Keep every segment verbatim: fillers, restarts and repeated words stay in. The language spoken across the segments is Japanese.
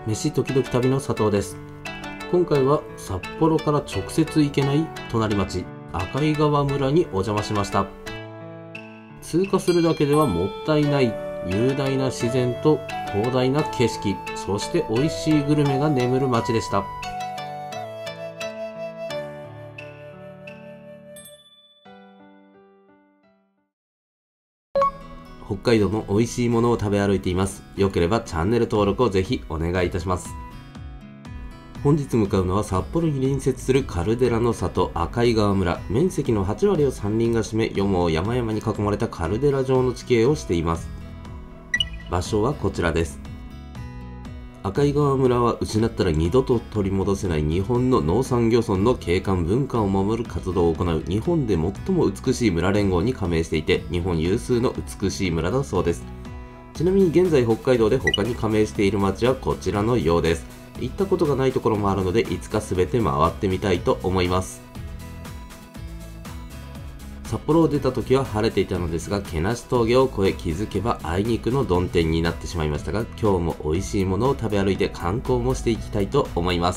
飯時々旅の佐藤です。今回は札幌から直接行けない隣町赤井川村にお邪魔しました。通過するだけではもったいない雄大な自然と広大な景色、そして美味しいグルメが眠る町でした。北海道の美味しいものを食べ歩いています。よければチャンネル登録をぜひお願いいたします。本日向かうのは札幌に隣接するカルデラの里赤井川村。面積のはち割を山林が占め、よも山々に囲まれたカルデラ状の地形をしています。場所はこちらです。赤井川村は失ったら二度と取り戻せない日本の農産漁村の景観文化を守る活動を行う日本で最も美しい村連合に加盟していて、日本有数の美しい村だそうです。ちなみに現在北海道で他に加盟している町はこちらのようです。行ったことがないところもあるので、いつか全て回ってみたいと思います。札幌を出た時は晴れていたのですが、けなし峠を越え気づけばあいにくの曇天になってしまいましたが、今日も美味しいものを食べ歩いて観光もしていきたいと思います。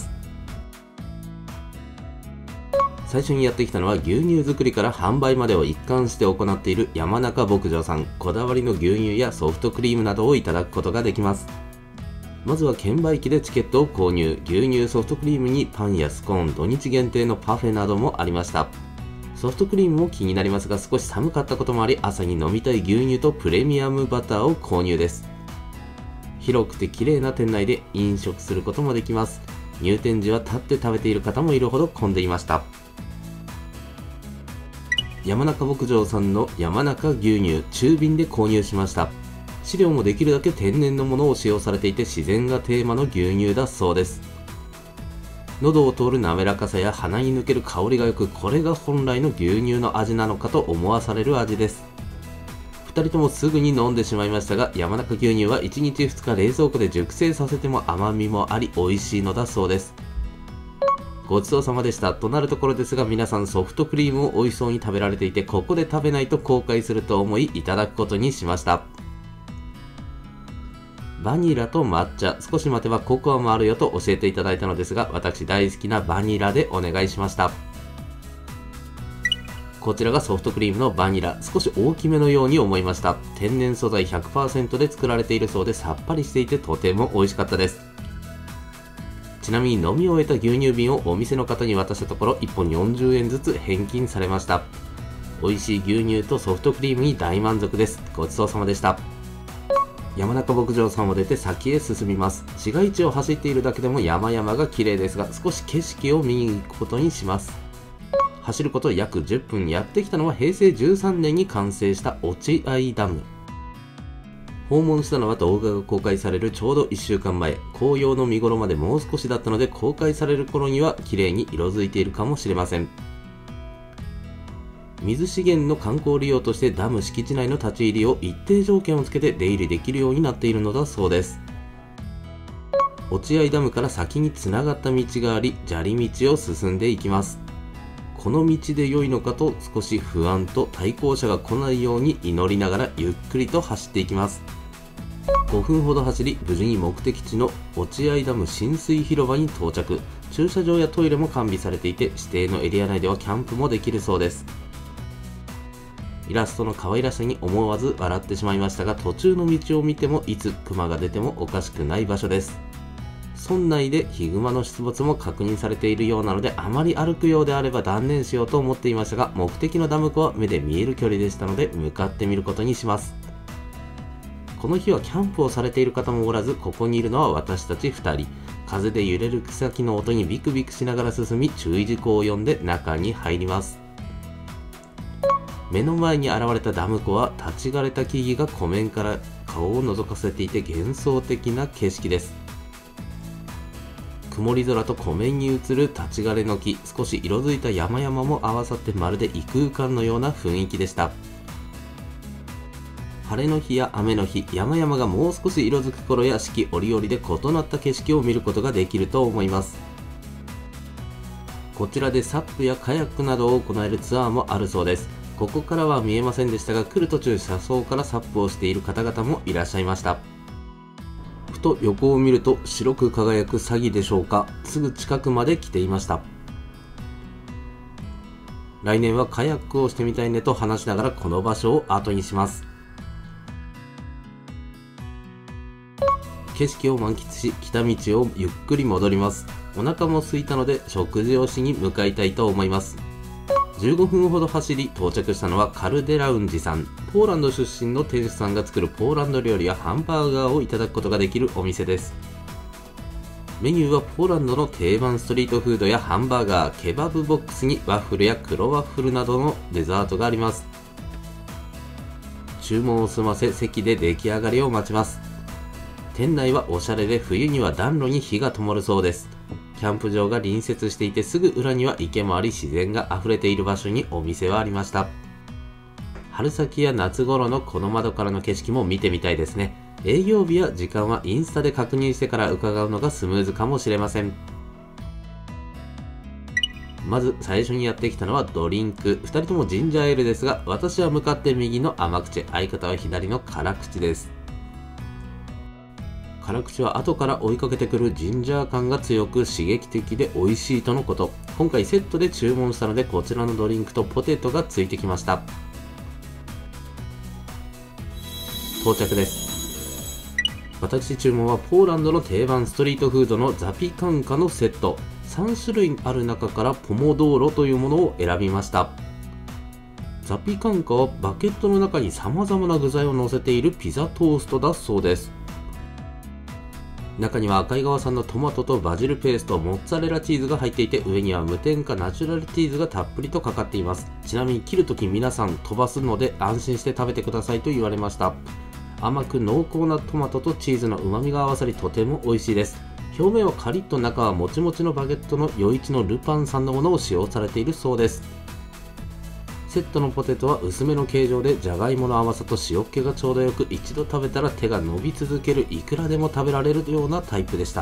最初にやってきたのは牛乳作りから販売までを一貫して行っている山中牧場さん。こだわりの牛乳やソフトクリームなどをいただくことができます。まずは券売機でチケットを購入。牛乳ソフトクリームにパンやスコーン、土日限定のパフェなどもありました。ソフトクリームも気になりますが、少し寒かったこともあり、朝に飲みたい牛乳とプレミアムバターを購入です。広くて綺麗な店内で飲食することもできます。入店時は立って食べている方もいるほど混んでいました。山中牧場さんの山中牛乳中瓶で購入しました。飼料もできるだけ天然のものを使用されていて、自然がテーマの牛乳だそうです。喉を通る滑らかさや鼻に抜ける香りが良く、これが本来の牛乳の味なのかと思わされる味です。ふたりともすぐに飲んでしまいましたが、山中牛乳はいちにちふつか冷蔵庫で熟成させても甘みもあり美味しいのだそうです。ごちそうさまでしたとなるところですが、皆さんソフトクリームを美味しそうに食べられていて、ここで食べないと後悔すると思いいただくことにしました。バニラと抹茶、少し待てばココアもあるよと教えていただいたのですが、私大好きなバニラでお願いしました。こちらがソフトクリームのバニラ、少し大きめのように思いました。天然素材 ひゃくパーセント で作られているそうで、さっぱりしていてとても美味しかったです。ちなみに飲み終えた牛乳瓶をお店の方に渡したところ、いっぽんよんじゅうえんずつ返金されました。美味しい牛乳とソフトクリームに大満足です。ごちそうさまでした。山中牧場さんを出て先へ進みます。市街地を走っているだけでも山々が綺麗ですが、少し景色を見に行くことにします。走ること約じゅっぷん、やってきたのはへいせいじゅうさんねんに完成した落合ダム。訪問したのは動画が公開されるちょうどいっしゅうかんまえ、紅葉の見頃までもう少しだったので、公開される頃には綺麗に色づいているかもしれません。水資源の観光利用としてダム敷地内の立ち入りを一定条件をつけて出入りできるようになっているのだそうです。落合ダムから先につながった道があり、砂利道を進んでいきます。この道で良いのかと少し不安と対向車が来ないように祈りながらゆっくりと走っていきます。ごふんほど走り、無事に目的地の落合ダム浸水広場に到着。駐車場やトイレも完備されていて、指定のエリア内ではキャンプもできるそうです。イラストの可愛らしさに思わず笑ってしまいましたが、途中の道を見てもいつクマが出てもおかしくない場所です。村内でヒグマの出没も確認されているようなので、あまり歩くようであれば断念しようと思っていましたが、目的のダム湖は目で見える距離でしたので向かってみることにします。この日はキャンプをされている方もおらず、ここにいるのは私たちふたり。風で揺れる草木の音にビクビクしながら進み、注意事項を読んで中に入ります。目の前に現れたダム湖は立ち枯れた木々が湖面から顔を覗かせていて幻想的な景色です。曇り空と湖面に映る立ち枯れの木、少し色づいた山々も合わさってまるで異空間のような雰囲気でした。晴れの日や雨の日、山々がもう少し色づく頃や四季折々で異なった景色を見ることができると思います。こちらでサップやカヤックなどを行えるツアーもあるそうです。ここからは見えませんでしたが、来る途中車窓からサップをしている方々もいらっしゃいました。ふと横を見ると白く輝く詐欺でしょうか、すぐ近くまで来ていました。来年はカヤックをしてみたいねと話しながらこの場所を後にします。景色を満喫し、来た道をゆっくり戻ります。お腹も空いたので食事をしに向かいたいと思います。じゅうごふんほど走り到着したのはカルデラウンジさん。ポーランド出身の店主さんが作るポーランド料理やハンバーガーをいただくことができるお店です。メニューはポーランドの定番ストリートフードやハンバーガー、ケバブボックスにワッフルや黒ワッフルなどのデザートがあります。注文を済ませ席で出来上がりを待ちます。店内はおしゃれで冬には暖炉に火が灯るそうです。キャンプ場が隣接していてすぐ裏には池もあり自然が溢れている場所にお店はありました。春先や夏頃のこの窓からの景色も見てみたいですね。営業日や時間はインスタで確認してから伺うのがスムーズかもしれません。まず最初にやってきたのはドリンク。ふたりともジンジャーエールですが、私は向かって右の甘口、相方は左の辛口です。辛口は後から追いかけてくるジンジャー感が強く刺激的で美味しいとのこと。今回セットで注文したのでこちらのドリンクとポテトがついてきました。到着です。私注文はポーランドの定番ストリートフードのザピカンカのセット。さん種類ある中からポモドーロというものを選びました。ザピカンカはバケットの中に様々な具材を乗せているピザトーストだそうです。中には赤井川産のトマトとバジルペースト、モッツァレラチーズが入っていて、上には無添加ナチュラルチーズがたっぷりとかかっています。ちなみに切るとき皆さん飛ばすので安心して食べてくださいと言われました。甘く濃厚なトマトとチーズの旨味が合わさりとても美味しいです。表面はカリッと中はもちもちのバゲットの余市のルパンさんのものを使用されているそうです。セットのポテトは薄めの形状でじゃがいもの甘さと塩っ気がちょうどよく、一度食べたら手が伸び続けるいくらでも食べられるようなタイプでした。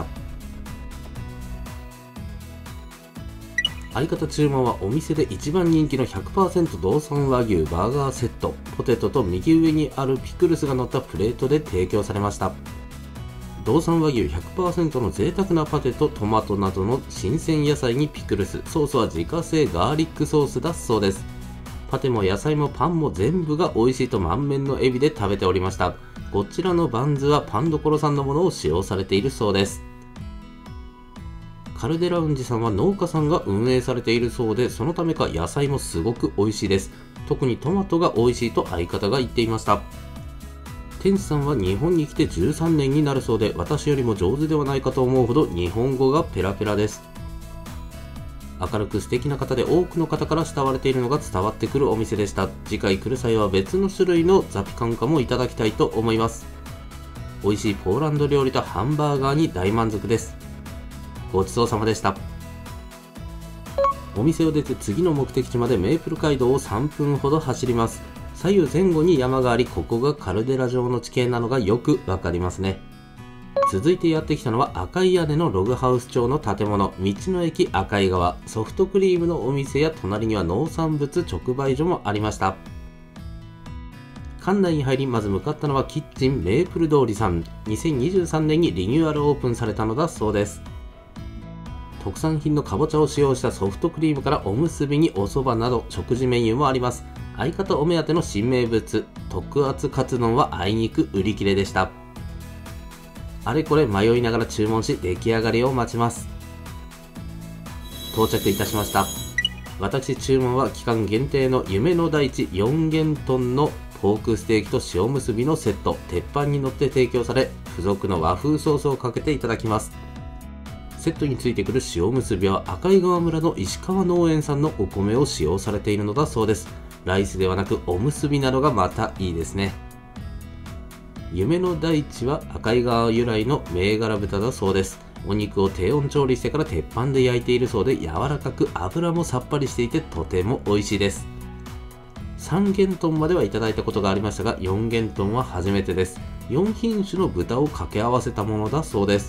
相方注文はお店で一番人気の ひゃくパーセント 道産和牛バーガーセット。ポテトと右上にあるピクルスが乗ったプレートで提供されました。道産和牛 ひゃくパーセント の贅沢なパテとトマトなどの新鮮野菜にピクルス、ソースは自家製ガーリックソースだそうです。パテも野菜もパンも全部が美味しいと満面の笑みで食べておりました。こちらのバンズはパンどころさんのものを使用されているそうです。カルデラウンジさんは農家さんが運営されているそうで、そのためか野菜もすごく美味しいです。特にトマトが美味しいと相方が言っていました。店主さんは日本に来てじゅうさんねんになるそうで、私よりも上手ではないかと思うほど日本語がペラペラです。明るく素敵な方で多くの方から慕われているのが伝わってくるお店でした。次回来る際は別の種類のザピカンカもいただきたいと思います。美味しいポーランド料理とハンバーガーに大満足です。ごちそうさまでした。お店を出て次の目的地までメープル街道をさんぷんほど走ります。左右前後に山があり、ここがカルデラ状の地形なのがよくわかりますね。続いてやってきたのは赤い屋根のログハウス調の建物、道の駅赤井川。ソフトクリームのお店や隣には農産物直売所もありました。館内に入り、まず向かったのはキッチンメープル通りさん。にせんにじゅうさんねんにリニューアルオープンされたのだそうです。特産品のかぼちゃを使用したソフトクリームからおむすびにお蕎麦など食事メニューもあります。相方お目当ての新名物、特厚カツ丼はあいにく売り切れでした。あれこれ迷いながら注文し、出来上がりを待ちます。到着いたしました。私注文は期間限定の夢の大地よんげんとんのポークステーキと塩むすびのセット。鉄板に乗って提供され、付属の和風ソースをかけていただきます。セットについてくる塩むすびは赤井川村の石川農園産のお米を使用されているのだそうです。ライスではなくおむすびなどがまたいいですね。夢の大地は赤井川由来の銘柄豚だそうです。お肉を低温調理してから鉄板で焼いているそうで、柔らかく油もさっぱりしていてとても美味しいです。さんげんとんまではいただいたことがありましたが、よんげんとんは初めてです。よんひんしゅの豚を掛け合わせたものだそうです。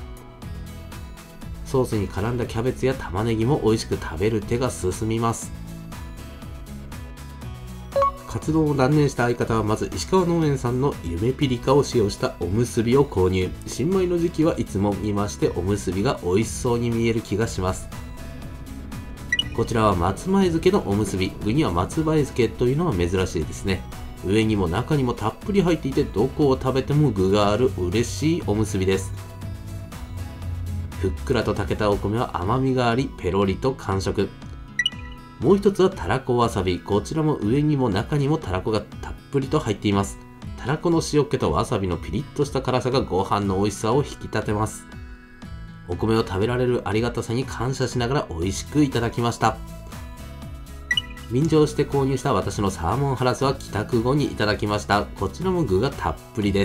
ソースに絡んだキャベツや玉ねぎも美味しく食べる手が進みます。 活動を断念した相方はまず石川農園さんの夢ピリカを使用したおむすびを購入。新米の時期はいつも見ましておむすびが美味しそうに見える気がします。こちらは松前漬けのおむすび。具には松前漬けというのは珍しいですね。上にも中にもたっぷり入っていて、どこを食べても具がある嬉しいおむすびです。ふっくらと炊けたお米は甘みがあり、ペロリと完食。もう一つはたらこわさび。こちらも上にも中にもたらこがたっぷりと入っています。たらこの塩気とわさびのピリッとした辛さがご飯の美味しさを引き立てます。お米を食べられるありがたさに感謝しながら美味しくいただきました。便乗して購入した私のサーモンハラスは帰宅後にいただきました。こちらも具がたっぷりです。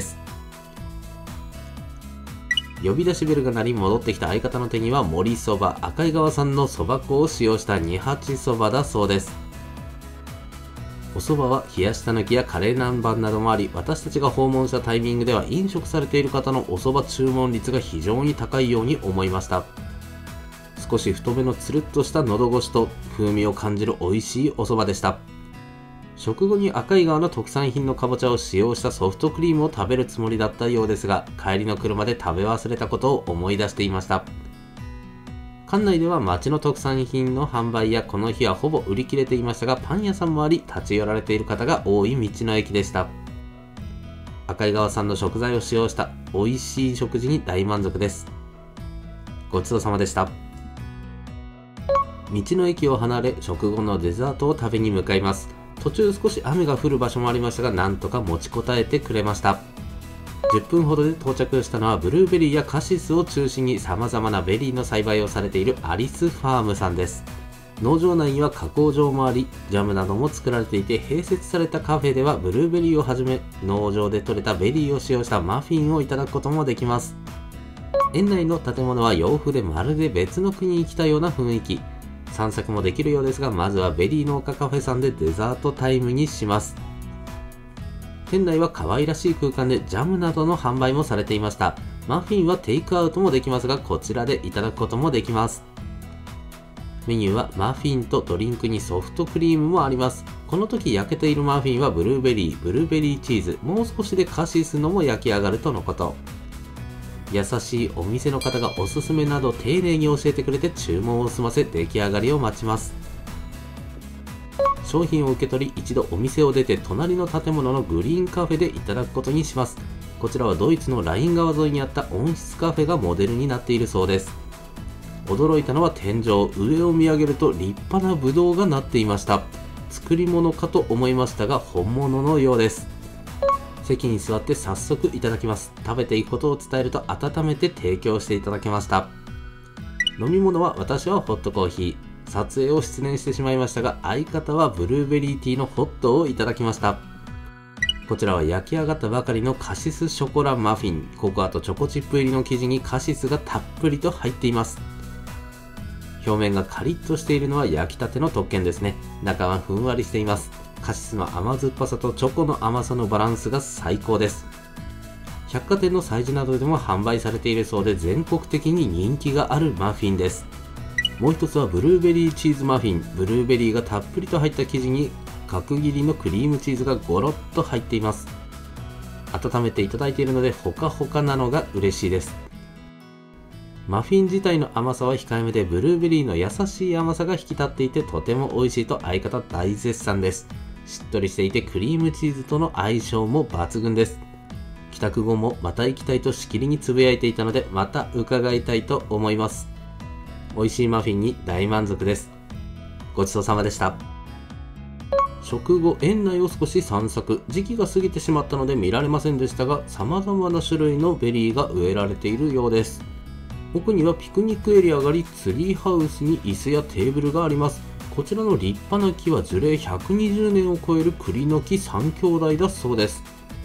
呼び出しベルが鳴り戻ってきた相方の手には盛りそば、赤井川さんのそば粉を使用したに八そばだそうです。お蕎麦は冷やした抜きやカレー南蛮などもあり、私たちが訪問したタイミングでは飲食されている方のお蕎麦注文率が非常に高いように思いました。少し太めのつるっとした喉越しと風味を感じる美味しいお蕎麦でした。食後に赤井川の特産品のかぼちゃを使用したソフトクリームを食べるつもりだったようですが、帰りの車で食べ忘れたことを思い出していました。館内では町の特産品の販売やこの日はほぼ売り切れていましたが、パン屋さんもあり立ち寄られている方が多い道の駅でした。赤井川産の食材を使用した美味しい食事に大満足です。ごちそうさまでした。道の駅を離れ食後のデザートを食べに向かいます。途中少し雨が降る場所もありましたが、なんとか持ちこたえてくれました。じゅっぷんほどで到着したのはブルーベリーやカシスを中心に様々なベリーの栽培をされているアリスファームさんです。農場内には加工場もあり、ジャムなども作られていて、併設されたカフェではブルーベリーをはじめ農場で採れたベリーを使用したマフィンをいただくこともできます。園内の建物は洋風でまるで別の国に来たような雰囲気。散策もできるようですが、まずはベリー農家カフェさんでデザートタイムにします。店内は可愛らしい空間でジャムなどの販売もされていました。マフィンはテイクアウトもできますが、こちらでいただくこともできます。メニューはマフィンとドリンクにソフトクリームもあります。この時焼けているマフィンはブルーベリー、ブルーベリーチーズ、もう少しでカシスのも焼き上がるとのこと。優しいお店の方がおすすめなど丁寧に教えてくれて注文を済ませ出来上がりを待ちます。商品を受け取り一度お店を出て隣の建物のグリーンカフェでいただくことにします。こちらはドイツのライン川沿いにあった温室カフェがモデルになっているそうです。驚いたのは天井、上を見上げると立派なブドウがなっていました。作り物かと思いましたが本物のようです。席に座って早速いただきます。食べていくことを伝えると温めて提供していただきました。飲み物は私はホットコーヒー。撮影を失念してしまいましたが、相方はブルーベリーティーのホットをいただきました。こちらは焼き上がったばかりのカシスショコラマフィン。ココアとチョコチップ入りの生地にカシスがたっぷりと入っています。表面がカリッとしているのは焼きたての特権ですね。中はふんわりしています。カシスの甘酸っぱさとチョコの甘さのバランスが最高です。百貨店の催事などでも販売されているそうで、全国的に人気があるマフィンです。もう一つはブルーベリーチーズマフィン。ブルーベリーがたっぷりと入った生地に角切りのクリームチーズがゴロッと入っています。温めていただいているのでホカホカなのが嬉しいです。マフィン自体の甘さは控えめで、ブルーベリーの優しい甘さが引き立っていてとても美味しいと相方大絶賛です。しっとりしていてクリームチーズとの相性も抜群です。帰宅後もまた行きたいとしきりにつぶやいていたので、また伺いたいと思います。美味しいマフィンに大満足です。ごちそうさまでした。食後、園内を少し散策。時期が過ぎてしまったので見られませんでしたが、様々な種類のベリーが植えられているようです。奥にはピクニックエリアがあり、ツリーハウスに椅子やテーブルがあります。こちらの立派な木は樹齢ひゃくにじゅうねんを超える栗の木さん兄弟だそうです。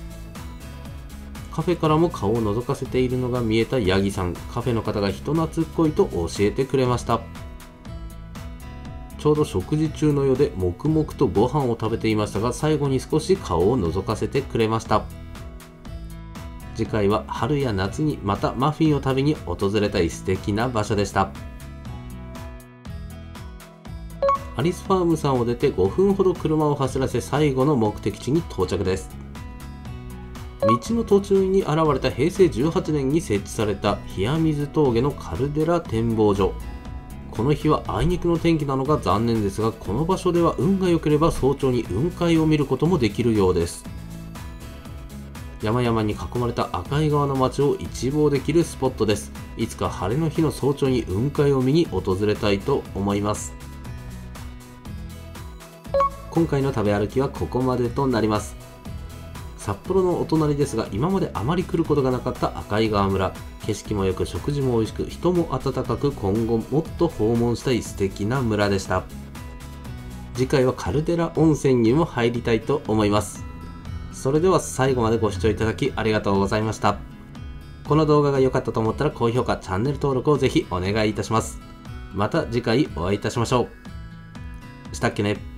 カフェからも顔を覗かせているのが見えたヤギさん。カフェの方が人懐っこいと教えてくれました。ちょうど食事中のようで黙々とご飯を食べていましたが、最後に少し顔を覗かせてくれました。次回は春や夏にまたマフィンを食べに訪れたい素敵な場所でした。 アリスファームさんを出てごふんほど車を走らせ最後の目的地に到着です。道の途中に現れたへいせいじゅうはちねんに設置された冷水峠のカルデラ展望所。この日はあいにくの天気なのが残念ですが、この場所では運が良ければ早朝に雲海を見ることもできるようです。山々に囲まれた赤井川の街を一望できるスポットです。いつか晴れの日の早朝に雲海を見に訪れたいと思います。今回の食べ歩きはここまでとなります。札幌のお隣ですが、今まであまり来ることがなかった赤井川村。景色も良く、食事も美味しく、人も温かく、今後もっと訪問したい素敵な村でした。次回はカルデラ温泉にも入りたいと思います。それでは最後までご視聴いただきありがとうございました。この動画が良かったと思ったら高評価、チャンネル登録をぜひお願いいたします。また次回お会いいたしましょう。したっけね。